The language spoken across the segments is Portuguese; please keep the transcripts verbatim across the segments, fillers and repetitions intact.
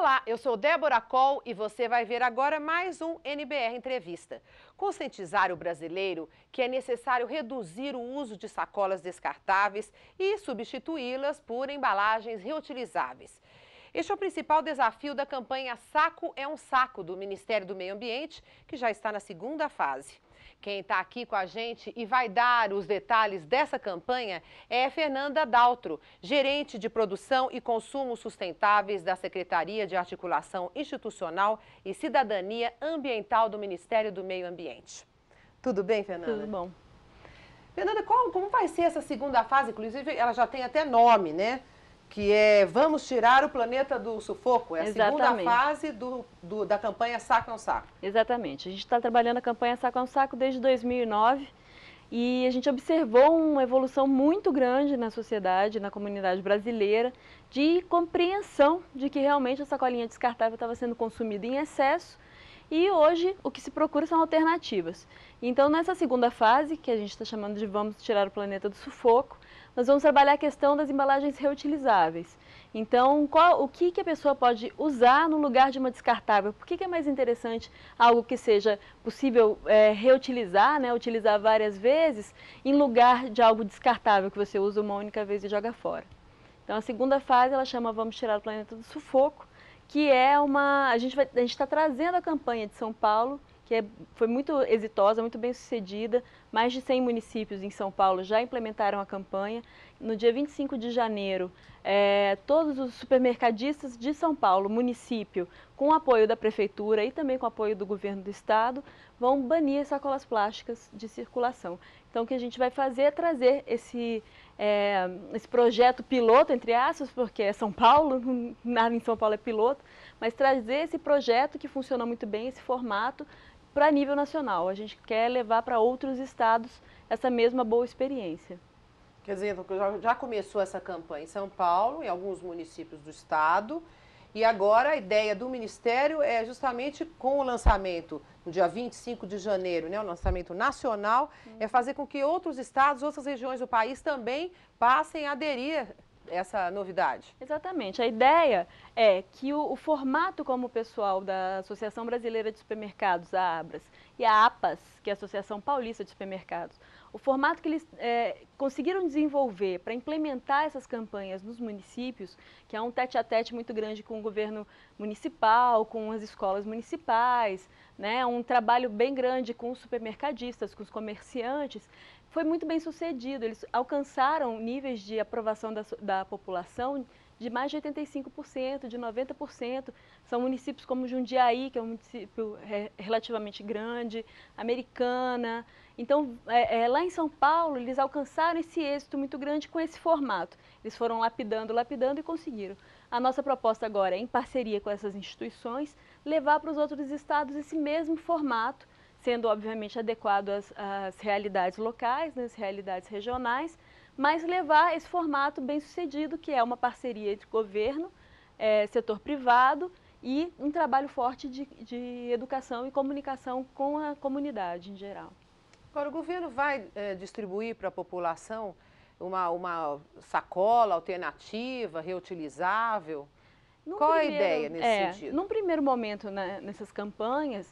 Olá, eu sou Débora Coll e você vai ver agora mais um N B R Entrevista. Conscientizar o brasileiro que é necessário reduzir o uso de sacolas descartáveis e substituí-las por embalagens reutilizáveis. Este é o principal desafio da campanha Saco é um Saco do Ministério do Meio Ambiente, que já está na segunda fase. Quem está aqui com a gente e vai dar os detalhes dessa campanha é Fernanda Daltro, gerente de produção e consumo sustentáveis da Secretaria de Articulação Institucional e Cidadania Ambiental do Ministério do Meio Ambiente. Tudo bem, Fernanda? Tudo bom. Fernanda, qual, como vai ser essa segunda fase? Inclusive, ela já tem até nome, né? Que é Vamos Tirar o Planeta do Sufoco. É a Exatamente. segunda fase do, do, da campanha Saco é um Saco. Exatamente. A gente está trabalhando a campanha Saco é um Saco desde dois mil e nove e a gente observou uma evolução muito grande na sociedade, na comunidade brasileira, de compreensão de que realmente a sacolinha descartável estava sendo consumida em excesso e hoje o que se procura são alternativas. Então, nessa segunda fase, que a gente está chamando de Vamos Tirar o Planeta do Sufoco, nós vamos trabalhar a questão das embalagens reutilizáveis. Então, qual, o que, que a pessoa pode usar no lugar de uma descartável? Por que, que é mais interessante algo que seja possível é, reutilizar, né, utilizar várias vezes, em lugar de algo descartável que você usa uma única vez e joga fora? Então, a segunda fase, ela chama Vamos Tirar o Planeta do Sufoco, que é uma... A gente a gente está trazendo a campanha de São Paulo, que é, foi muito exitosa, muito bem sucedida. Mais de cem municípios em São Paulo já implementaram a campanha. No dia vinte e cinco de janeiro, é, todos os supermercadistas de São Paulo, município, com o apoio da prefeitura e também com o apoio do governo do estado, vão banir as sacolas plásticas de circulação. Então, o que a gente vai fazer é trazer esse, é, esse projeto piloto, entre aspas, porque é São Paulo, nada em São Paulo é piloto, mas trazer esse projeto que funciona muito bem, esse formato, para nível nacional. A gente quer levar para outros estados essa mesma boa experiência. Quer dizer, já começou essa campanha em São Paulo, em alguns municípios do estado, e agora a ideia do Ministério é justamente com o lançamento, no dia vinte e cinco de janeiro, né, o lançamento nacional, hum. é fazer com que outros estados, outras regiões do país também passem a aderir essa novidade. Exatamente. A ideia é que o, o formato como o pessoal da Associação Brasileira de Supermercados, a ABRAS, e a APAS, que é a Associação Paulista de Supermercados, o formato que eles é, conseguiram desenvolver para implementar essas campanhas nos municípios, que é um tete-a-tete muito grande com o governo municipal, com as escolas municipais, né, um trabalho bem grande com os supermercadistas, com os comerciantes, foi muito bem sucedido. Eles alcançaram níveis de aprovação da, da população de mais de oitenta e cinco por cento, de noventa por cento. São municípios como Jundiaí, que é um município relativamente grande, Americana. Então, é, é, lá em São Paulo, eles alcançaram esse êxito muito grande com esse formato. Eles foram lapidando, lapidando e conseguiram. A nossa proposta agora é, em parceria com essas instituições, levar para os outros estados esse mesmo formato, sendo obviamente adequado às, às realidades locais, né, às realidades regionais, mas levar esse formato bem sucedido, que é uma parceria entre governo, é, setor privado e um trabalho forte de, de educação e comunicação com a comunidade em geral. Agora, o governo vai é, distribuir para a população uma, uma sacola alternativa, reutilizável? Num Qual primeiro, é a ideia nesse é, sentido? Num primeiro momento, né, nessas campanhas,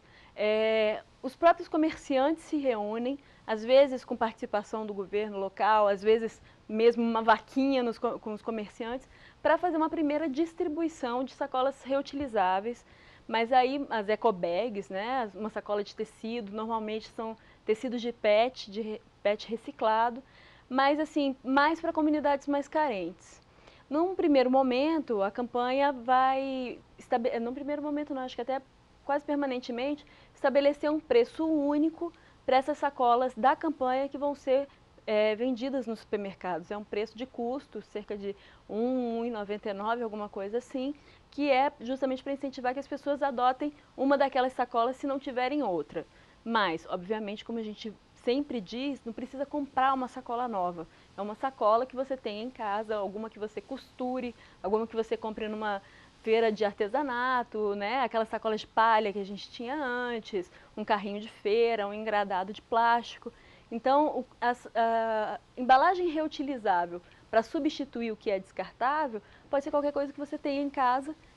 é, os próprios comerciantes se reúnem, às vezes com participação do governo local, às vezes mesmo uma vaquinha nos, com os comerciantes, para fazer uma primeira distribuição de sacolas reutilizáveis. Mas aí as ecobags, né, uma sacola de tecido, normalmente são tecidos de PET, de PET reciclado, mas assim, mais para comunidades mais carentes. Num primeiro momento, a campanha vai, num primeiro momento não, acho que até quase permanentemente, estabelecer um preço único para essas sacolas da campanha que vão ser é, vendidas nos supermercados. É um preço de custo, cerca de um real e noventa e nove centavos, alguma coisa assim, que é justamente para incentivar que as pessoas adotem uma daquelas sacolas se não tiverem outra. Mas, obviamente, como a gente sempre diz, não precisa comprar uma sacola nova. É uma sacola que você tem em casa, alguma que você costure, alguma que você compre numa feira de artesanato, né? Aquelas sacolas de palha que a gente tinha antes, um carrinho de feira, um engradado de plástico. Então, as, a embalagem reutilizável para substituir o que é descartável pode ser qualquer coisa que você tenha em casa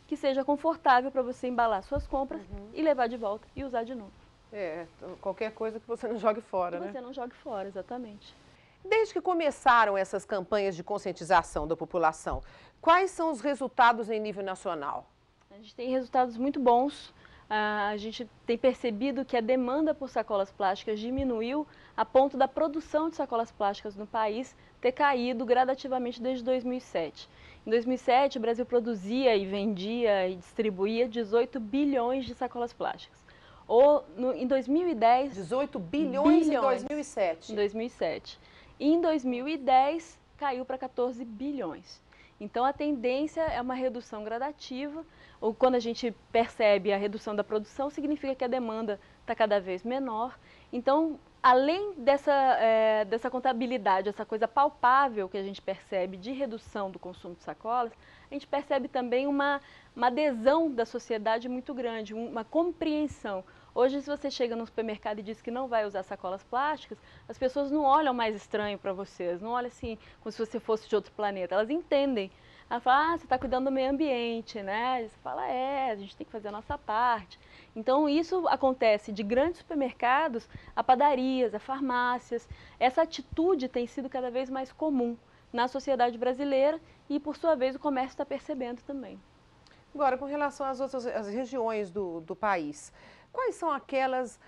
que seja confortável para você embalar suas compras Uhum. e levar de volta e usar de novo. É, qualquer coisa que você não jogue fora, Que né? você não jogue fora, exatamente. Desde que começaram essas campanhas de conscientização da população, quais são os resultados em nível nacional? A gente tem resultados muito bons. Ah, a gente tem percebido que a demanda por sacolas plásticas diminuiu a ponto da produção de sacolas plásticas no país ter caído gradativamente desde dois mil e sete. Em dois mil e sete, o Brasil produzia e vendia e distribuía dezoito bilhões de sacolas plásticas. Ou, no, em dois mil e dez... dezoito bilhões, bilhões em dois mil e sete. Em dois mil e sete. E em dois mil e dez, caiu para quatorze bilhões. Então, a tendência é uma redução gradativa. Ou quando a gente percebe a redução da produção, significa que a demanda está cada vez menor. Então, além dessa, é, dessa contabilidade, essa coisa palpável que a gente percebe de redução do consumo de sacolas, a gente percebe também uma, uma adesão da sociedade muito grande, uma compreensão. Hoje, se você chega no supermercado e diz que não vai usar sacolas plásticas, as pessoas não olham mais estranho para vocês, não olham assim como se você fosse de outro planeta, elas entendem. Ela fala, ah, você está cuidando do meio ambiente, né? E você fala, é, a gente tem que fazer a nossa parte. Então, isso acontece de grandes supermercados a padarias, a farmácias. Essa atitude tem sido cada vez mais comum na sociedade brasileira e, por sua vez, o comércio está percebendo também. Agora, com relação às outras as regiões do, do país, quais são aquelas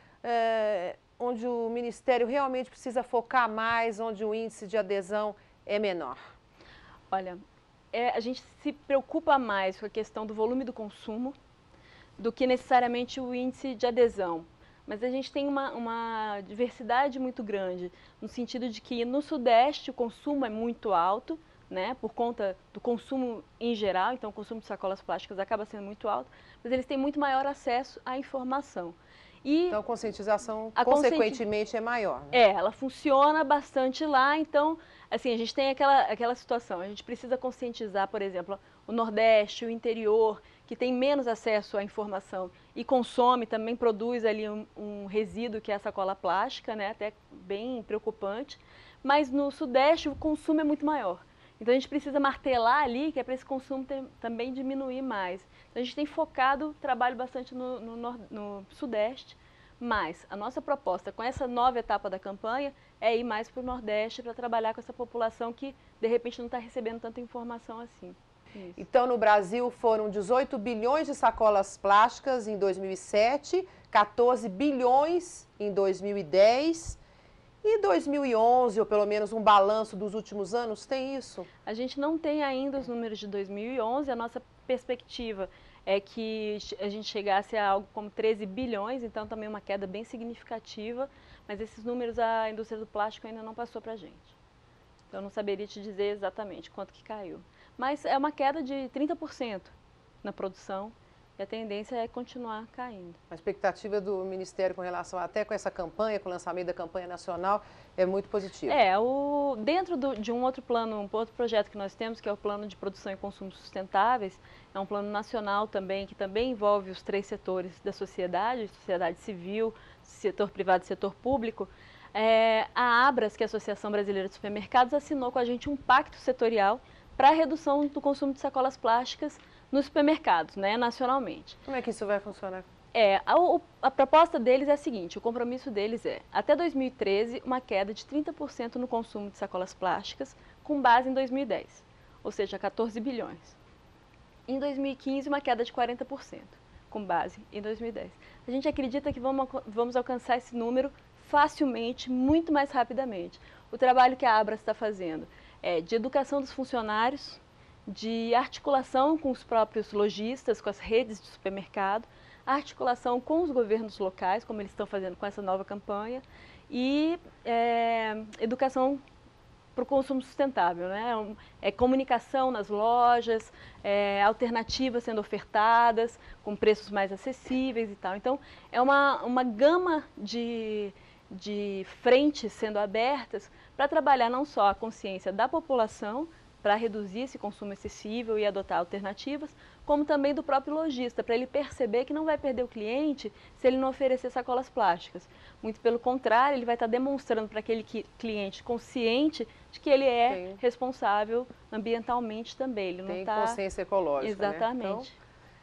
é, onde o Ministério realmente precisa focar mais, onde o índice de adesão é menor? Olha, é, a gente se preocupa mais com a questão do volume do consumo do que necessariamente o índice de adesão. Mas a gente tem uma, uma diversidade muito grande, no sentido de que no Sudeste o consumo é muito alto, né, por conta do consumo em geral, então o consumo de sacolas plásticas acaba sendo muito alto, mas eles têm muito maior acesso à informação. E então a conscientização, a consequentemente, conscienti... é maior, né? É, ela funciona bastante lá, então, assim, a gente tem aquela, aquela situação, a gente precisa conscientizar, por exemplo, o Nordeste, o interior, que tem menos acesso à informação e consome, também produz ali um, um resíduo que é a sacola plástica, né, até bem preocupante, mas no Sudeste o consumo é muito maior. Então a gente precisa martelar ali que é para esse consumo ter, também diminuir mais. Então a gente tem focado, trabalho bastante no, no, no, no Sudeste, mas a nossa proposta com essa nova etapa da campanha é ir mais para o Nordeste para trabalhar com essa população que de repente não está recebendo tanta informação assim. Isso. Então no Brasil foram dezoito bilhões de sacolas plásticas em dois mil e sete, quatorze bilhões em dois mil e dez... E dois mil e onze, ou pelo menos um balanço dos últimos anos, tem isso? A gente não tem ainda os números de dois mil e onze, a nossa perspectiva é que a gente chegasse a algo como treze bilhões, então também uma queda bem significativa, mas esses números a indústria do plástico ainda não passou para a gente. Então eu não saberia te dizer exatamente quanto que caiu. Mas é uma queda de trinta por cento na produção. E a tendência é continuar caindo. A expectativa do Ministério com relação, até com essa campanha, com o lançamento da campanha nacional, é muito positiva. É, o, dentro do, de um outro plano, um outro projeto que nós temos, que é o Plano de Produção e Consumo Sustentáveis, é um plano nacional também, que também envolve os três setores da sociedade, sociedade civil, setor privado e setor público. É, a ABRAS, que é a Associação Brasileira de Supermercados, assinou com a gente um pacto setorial para a redução do consumo de sacolas plásticas nos supermercados, né, nacionalmente. Como é que isso vai funcionar? É, a, a proposta deles é a seguinte, o compromisso deles é, até dois mil e treze, uma queda de trinta por cento no consumo de sacolas plásticas, com base em dois mil e dez, ou seja, quatorze bilhões. Em dois mil e quinze, uma queda de quarenta por cento, com base em dois mil e dez. A gente acredita que vamos, vamos alcançar esse número facilmente, muito mais rapidamente. O trabalho que a ABRAS está fazendo é de educação dos funcionários, de articulação com os próprios lojistas, com as redes de supermercado, articulação com os governos locais, como eles estão fazendo com essa nova campanha, e é, educação para o consumo sustentável, né? É comunicação nas lojas, é, alternativas sendo ofertadas, com preços mais acessíveis e tal. Então, é uma, uma gama de, de frentes sendo abertas para trabalhar não só a consciência da população, para reduzir esse consumo excessivo e adotar alternativas, como também do próprio lojista, para ele perceber que não vai perder o cliente se ele não oferecer sacolas plásticas. Muito pelo contrário, ele vai estar demonstrando para aquele cliente consciente de que ele é Tem. responsável ambientalmente também. Ele não Tem tá... consciência ecológica, Exatamente. Né? Então,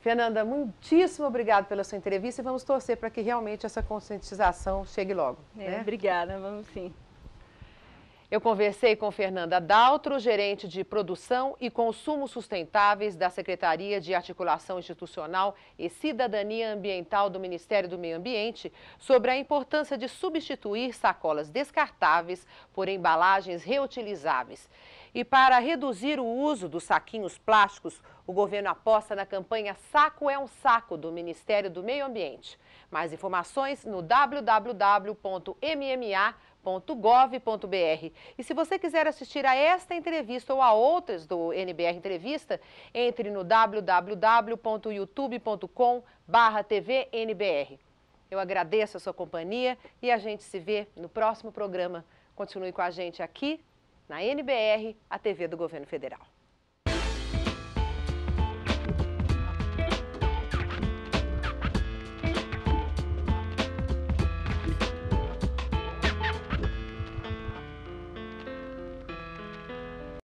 Fernanda, muitíssimo obrigada pela sua entrevista e vamos torcer para que realmente essa conscientização chegue logo. É, né? Obrigada, vamos sim. Eu conversei com Fernanda Daltro, gerente de Produção e Consumo Sustentáveis da Secretaria de Articulação Institucional e Cidadania Ambiental do Ministério do Meio Ambiente, sobre a importância de substituir sacolas descartáveis por embalagens reutilizáveis. E para reduzir o uso dos saquinhos plásticos, o governo aposta na campanha Saco é um Saco do Ministério do Meio Ambiente. Mais informações no w w w ponto m m a ponto gov ponto b r. E se você quiser assistir a esta entrevista ou a outras do N B R Entrevista, entre no w w w ponto youtube ponto com barra T V N B R. Eu agradeço a sua companhia e a gente se vê no próximo programa. Continue com a gente aqui na N B R, a T V do Governo Federal.